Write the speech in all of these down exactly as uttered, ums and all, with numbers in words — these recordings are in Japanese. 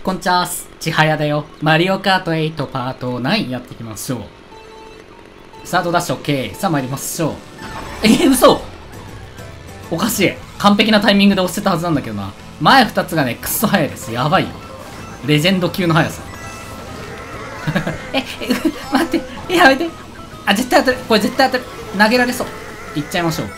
こんちゃーす。ちはやだよ。マリオカートエイトパートナインやっていきましょう。スタートダッシュ OK。さあ参りましょう。えー、嘘おかしい。完璧なタイミングで押してたはずなんだけどな。前ふたつがね、くっそ速いです。やばいよ。レジェンド級の速さ。え、え、待って。え、やめて。あ、絶対当たる。これ絶対当たる。投げられそう。いっちゃいましょう。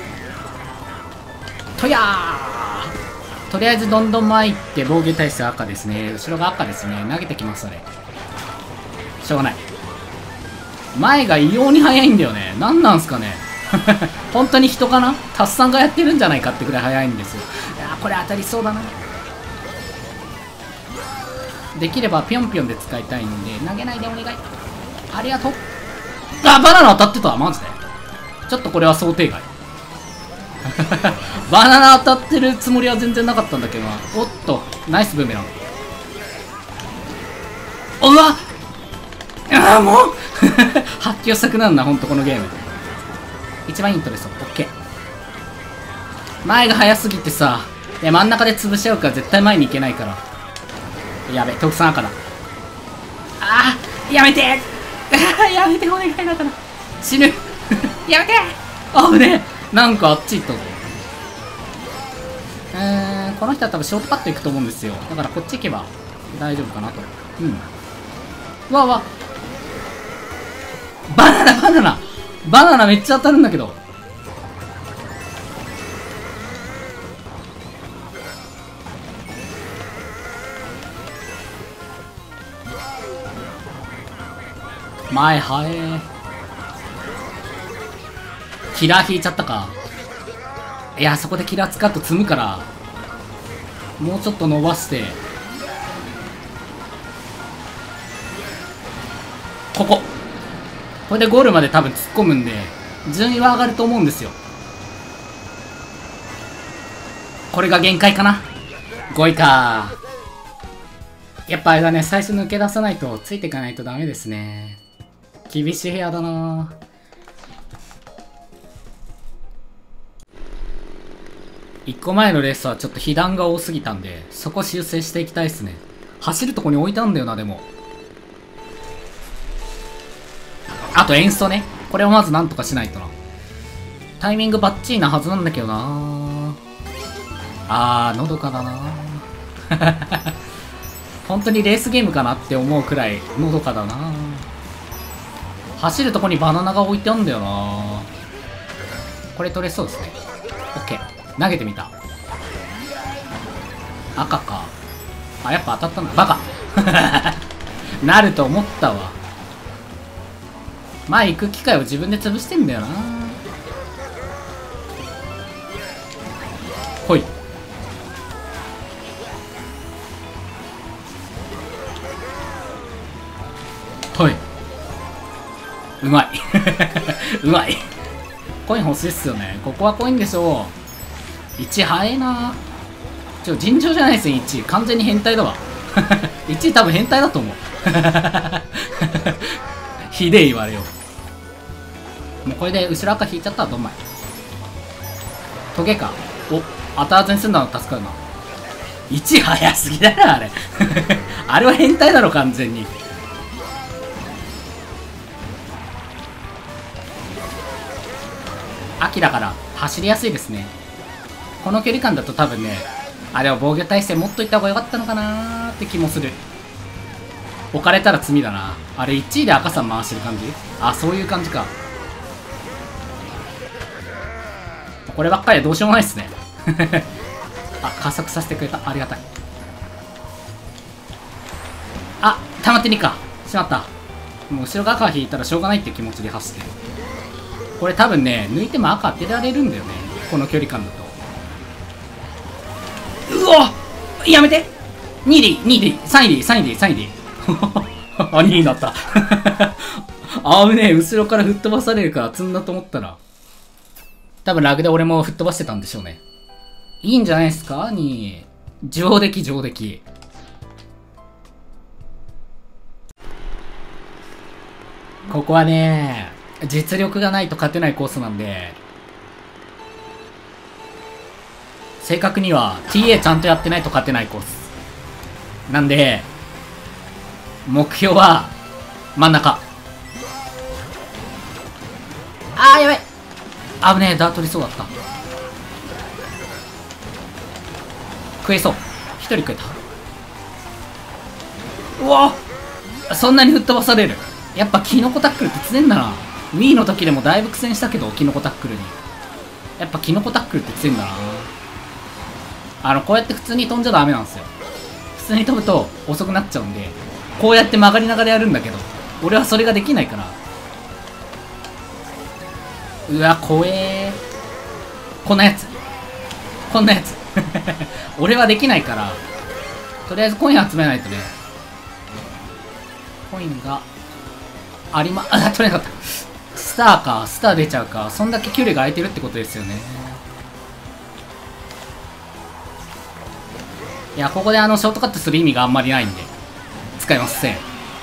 とやーとりあえずどんどん前行って防御体制赤ですね。後ろが赤ですね。投げてきます、あれ。しょうがない。前が異様に速いんだよね。何なんすかね。本当に人かなタスさんがやってるんじゃないかってくらい速いんですよ。いやー、これ当たりそうだな。できればぴょんぴょんで使いたいんで、投げないでお願い。ありがとう。あ、バナナ当たってたマジで。ちょっとこれは想定外。バナナ当たってるつもりは全然なかったんだけどな。おっと、ナイスブーメラン。うわっああ、もう発狂したくなるな、ほんとこのゲーム。一番いいトレスト。オッケー。前が速すぎてさ、いや真ん中で潰し合うから絶対前に行けないから。やべ、特産赤だ。ああ、やめてやめて、お願いだから。死ぬやめてあぶねえ。なんかあっち行ったぞ。うーん、この人は多分ショートカット行くと思うんですよ。だからこっち行けば大丈夫かなと。うん。うわうわ。バナナバナナバナナめっちゃ当たるんだけど。前はえキラー引いちゃったか。いや、そこでキラー使うと積むから、もうちょっと伸ばして、ここ。これでゴールまで多分突っ込むんで、順位は上がると思うんですよ。これが限界かな。ごいか。やっぱあれだね、最初抜け出さないと、ついていかないとダメですね。厳しい部屋だな。いっこまえのレースはちょっと被弾が多すぎたんで、そこ修正していきたいですね。走るとこに置いたんだよな、でも。あと演奏ね。これをまずなんとかしないとな。タイミングバッチリなはずなんだけどな。あー、のどかだな。本当にレースゲームかなって思うくらいのどかだな。走るとこにバナナが置いてあんだよな。これ取れそうですね。オッケー。投げてみた。赤か。あ、やっぱ当たったんだ。バカなると思ったわ。前行く機会を自分で潰してんだよな。ほい。ほい。うまい。うまい。コイン欲しいっすよね。ここはコインでしょう。いち早えな。ちょ、尋常じゃないですね、いち。完全に変態だわ。いち多分変態だと思う。ひでえ言われよう。もうこれで後ろ赤引いちゃったらどんまい。トゲか。お、当たらずに済んだの助かるな。いち早すぎだな、あれ。あれは変態だろ、完全に。秋だから走りやすいですね。この距離感だと多分ね、あれは防御体制持っといた方が良かったのかなーって気もする。置かれたら罪だな。あれいちいで赤さん回してる感じ。あ、そういう感じか。こればっかりはどうしようもないっすね。あ、加速させてくれた。ありがたい。あ、溜まってにか。しまった。もう後ろが赤引いたらしょうがないって気持ちで走ってる。これ多分ね、抜いても赤当てられるんだよね。この距離感だと。うわやめて !に 位でいい、にいでいい、さんいでいい、さんいでいい、さんいでいい。あ、にいになった。あぶねえ、後ろから吹っ飛ばされるから積んだと思ったら。多分ラグで俺も吹っ飛ばしてたんでしょうね。いいんじゃないですか ?に 位。上出来、上出来。ここはね、実力がないと勝てないコースなんで、正確には ティーエー ちゃんとやってないと勝てないコース。 なんで、目標は、真ん中。あー、やばい。危ねえ、ダートりそうだった。食えそう。一人食えた。うわそんなに吹っ飛ばされる。やっぱキノコタックルって強えんだな。Wii の時でもだいぶ苦戦したけど、キノコタックルに。やっぱキノコタックルって強えんだな。あの、こうやって普通に飛んじゃダメなんですよ。普通に飛ぶと遅くなっちゃうんで、こうやって曲がりながらやるんだけど、俺はそれができないから。うわ、怖えー。こんなやつ。こんなやつ。俺はできないから、とりあえずコイン集めないとね。コインがありま、あ、取れなかった。スターか、スター出ちゃうか。そんだけ距離が空いてるってことですよね。いや、ここであの、ショートカットする意味があんまりないんで、使いません。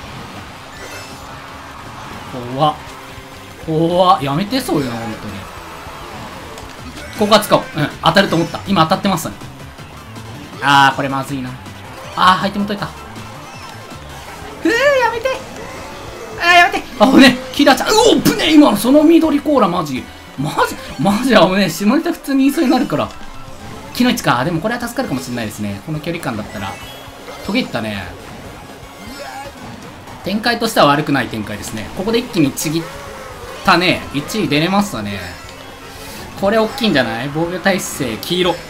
怖っ。怖っ。やめて、そういうの、本当に。ここは使おう。うん、当たると思った。今当たってますね。あー、これまずいな。あー、アイテム取れた。ふー、やめて。あー、やめて。あ、危ねえ。キラちゃん。うお、ぶねえ、今のその緑コーラ、マジ。マジ、マジ危ねえ。下ネタ普通に言いそうになるから。木の位置か。でもこれは助かるかもしれないですね。この距離感だったら。途切ったね。展開としては悪くない展開ですね。ここで一気にちぎったね。いちい出れましたね。これ大きいんじゃない？防御耐性、黄色。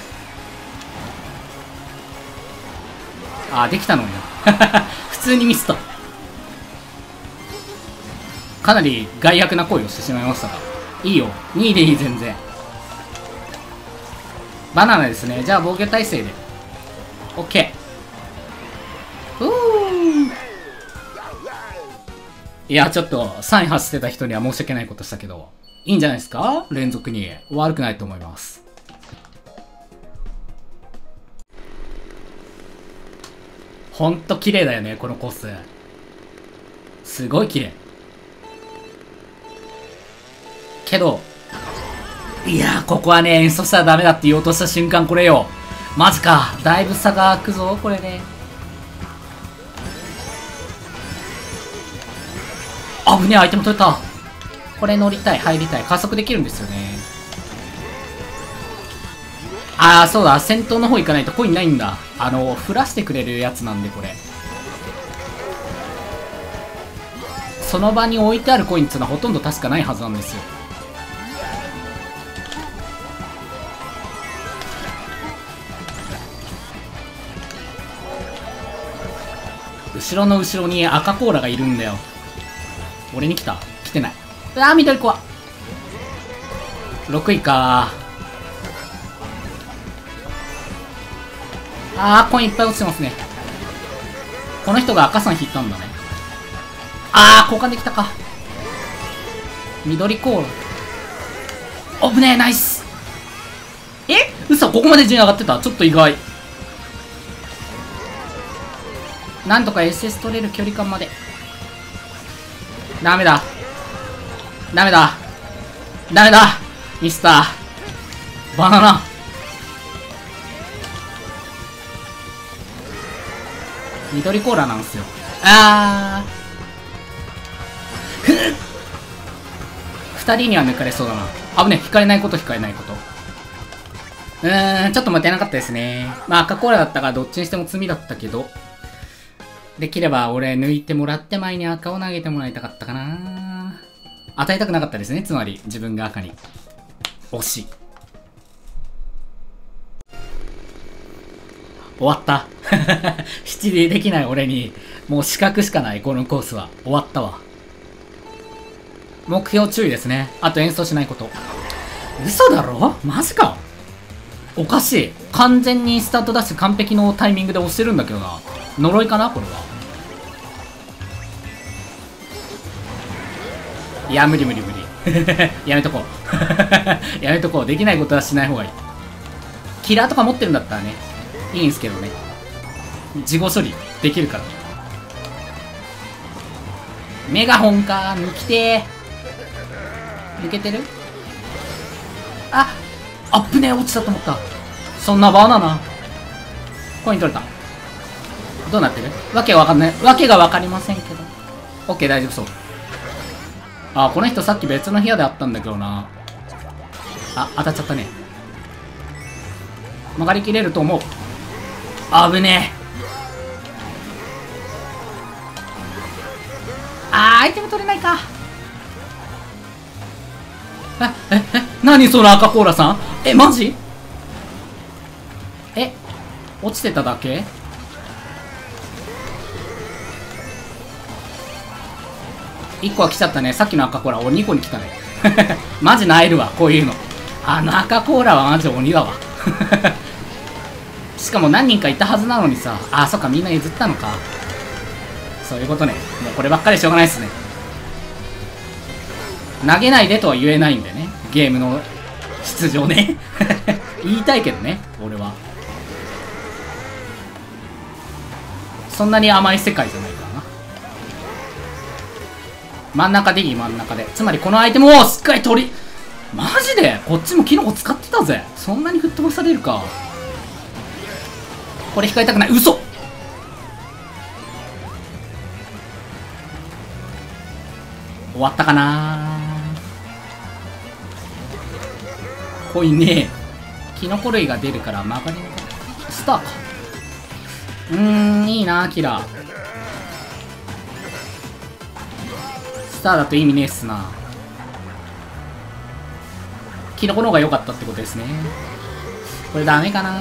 あー、できたのにな。普通にミスった。かなり害悪な行為をしてしまいましたが。いいよ。にいでいい、全然。バナナですね。じゃあ防御耐性で。オッケー。うー。いや、ちょっと、さんい走ってた人には申し訳ないことしたけど、いいんじゃないですか？連続に。悪くないと思います。ほんと綺麗だよね、このコース。すごい綺麗。けど、いやー、ここはね、演奏したらダメだって言おうとした瞬間、これよ。マジか。だいぶ差が開くぞ、これね。あぶねえ、アイテム取れた。これ乗りたい、入りたい。加速できるんですよね。あー、そうだ。先頭の方行かないとコインないんだ。あの、降らしてくれるやつなんで、これ。その場に置いてあるコインっていうのはほとんど確かないはずなんですよ。後ろの後ろに赤コーラがいるんだよ。俺に来た？来てない。うわー、緑コア。ろくいかー。あー、コインいっぱい落ちてますね。この人が赤さん引いたんだね。あー、交換できたか。緑コーラ。おぶねえ、ナイス。え？嘘、ここまで順位上がってた。ちょっと意外。なんとか エスエス 取れる距離感まで。ダメだ。ダメだ。ダメだ。ミスター。バナナ。緑コーラなんすよ。あー。ふっ。二人には抜かれそうだな。あぶね、引かれないこと引かれないこと。うーん、ちょっと待てなかったですね。まあ赤コーラだったからどっちにしても罪だったけど。できれば俺抜いてもらって前に赤を投げてもらいたかったかな。与えたくなかったですね。つまり自分が赤に。惜しい。終わった。七里できない俺にもう資格しかない。このコースは終わったわ。目標注意ですね。あと演奏しないこと。嘘だろ？マジか。おかしい。完全にスタートダッシュ完璧のタイミングで押してるんだけどな。呪いかなこれは。いや、無理無理無理。やめとこう。やめとこう。できないことはしない方がいい。キラーとか持ってるんだったらね、いいんすけどね。事後処理できるから。メガホンか。抜きてー。抜けてる？あ、アップね、落ちたと思った。そんなバナナ。コイン取れた。 どうなってる？わけがわかんない。わけがわかりませんけど。オッケー、大丈夫そう。あ、この人さっき別の部屋で会ったんだけどな。あ、当たっちゃったね。曲がりきれると思う。あぶねえ。あー、アイテム取れないか。え、え、え、何その赤コーラさん？え、マジ？え、落ちてただけ？いっこは来ちゃったね。さっきの赤コーラ、俺にこに来たね。マジなえるわ、こういうの。あの赤コーラはマジ鬼だわ。しかも何人かいたはずなのにさ。あ、そっか、みんな譲ったのか。そういうことね。もうこればっかりしょうがないっすね。投げないでとは言えないんでね。ゲームの出場ね。言いたいけどね、俺は。そんなに甘い世界じゃないからな。真ん中でいい、真ん中で。つまりこのアイテムをしっかり取り、マジでこっちもキノコ使ってたぜ。そんなに吹っ飛ばされるか。これ控えたくない。嘘。終わったかな。コインねえ。キノコ類が出るから曲がりのスターか。うーん、いいなキラー。スターだと意味ねえっすな。キノコの方が良かったってことですね。これダメかな。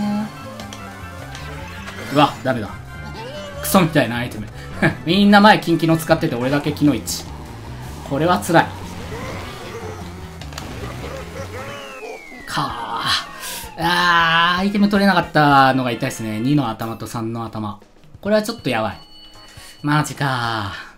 うわ、ダメだ。クソみたいなアイテム。みんな前キンキノ使ってて俺だけキノいち。これは辛い。かー。あー、アイテム取れなかったのが痛いですね。にの頭とさんの頭。これはちょっとやばい。マジかー。